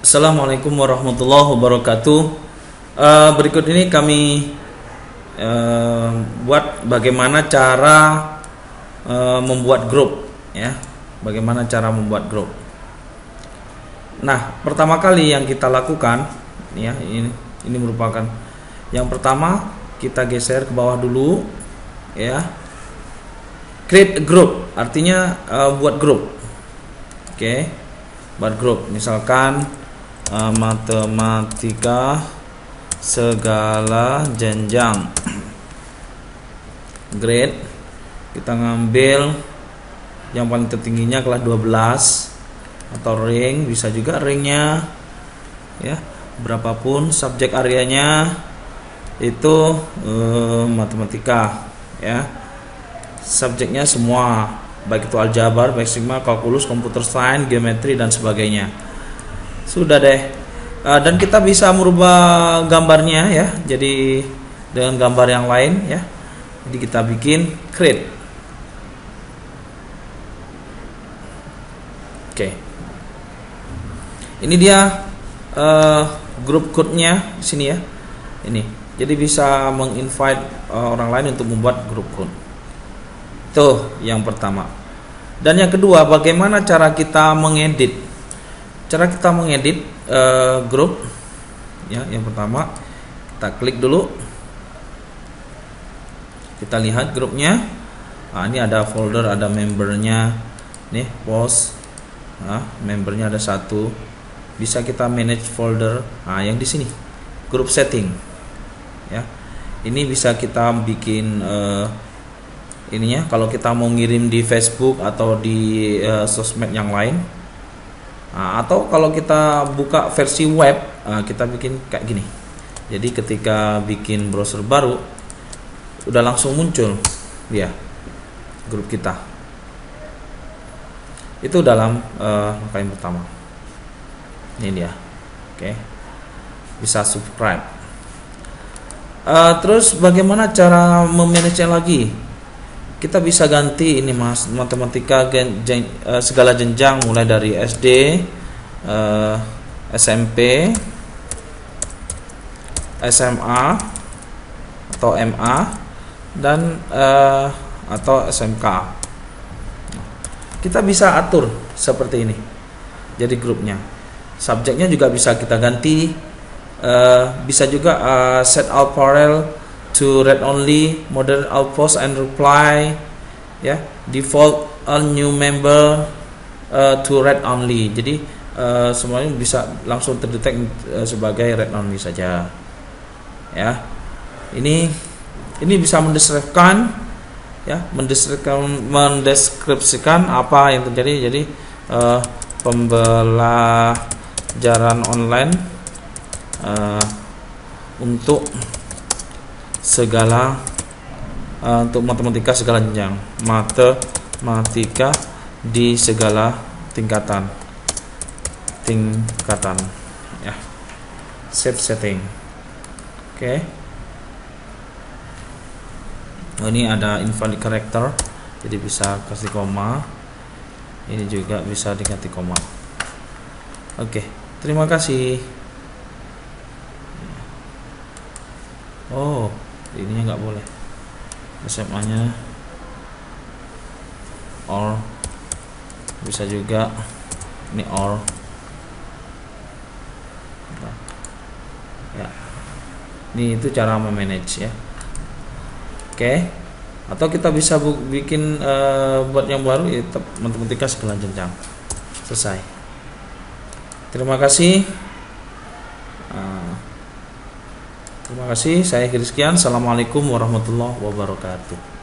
Assalamualaikum warahmatullahi wabarakatuh. Berikut ini kami buat bagaimana cara membuat grup, ya. Bagaimana cara membuat grup. Nah, pertama kali yang kita lakukan, ya, ini merupakan yang pertama, kita geser ke bawah dulu, ya. Create a group, artinya buat grup. Oke, buat grup. Misalkan matematika segala jenjang, grade, kita ngambil yang paling tertingginya kelas 12 atau ring, bisa juga ringnya, ya, berapapun subjek areanya itu matematika, ya, subjeknya semua, baik itu aljabar, basic math, kalkulus, computer science, geometri dan sebagainya. Sudah deh. Dan kita bisa merubah gambarnya, ya, jadi dengan gambar yang lain, ya. Jadi kita bikin create. Oke. Ini dia grup code-nya sini, ya. Ini. Jadi bisa menginvite orang lain untuk membuat grup code. Tuh yang pertama. Dan yang kedua, bagaimana cara kita mengedit? Cara kita mengedit grup, ya, yang pertama kita klik dulu, kita lihat grupnya. Nah, ini ada folder, ada membernya, nih post, nah, membernya ada satu, bisa kita manage folder. Nah, yang di sini grup setting, ya, ini bisa kita bikin ininya kalau kita mau ngirim di Facebook atau di sosmed yang lain. Nah, atau kalau kita buka versi web, kita bikin kayak gini. Jadi ketika bikin browser baru, udah langsung muncul dia grup kita. Itu dalam langkah yang pertama. Ini dia. Oke. Bisa subscribe. Terus bagaimana cara memanage-nya lagi? Kita bisa ganti ini, Mas, matematika segala jenjang mulai dari SD, SMP, SMA atau MA dan atau SMK. Kita bisa atur seperti ini. Jadi grupnya, subjeknya juga bisa kita ganti. Bisa juga set out parallel to read only, modern all post and reply, ya, default all new member to read only. Jadi semuanya bisa langsung terdetek sebagai read only saja, ya. Ini bisa mendeskripsikan, ya, mendeskripsikan apa yang terjadi. Jadi pembelajaran online untuk segala untuk matematika segala jenjang, matematika di segala tingkatan, ya. Save setting. Oke. Oh, ini ada invalid character, jadi bisa kasih koma. Ini juga bisa diganti koma. Oke, terima kasih. Oh, ininya nggak boleh, SMA nya or, bisa juga ini or, ya. Ini itu cara memanage, ya. Oke. Atau kita bisa bikin buat yang baru, ya, matematika segala jenjang. Selesai. Terima kasih. Terima kasih, saya akhiri sekian. Assalamualaikum warahmatullahi wabarakatuh.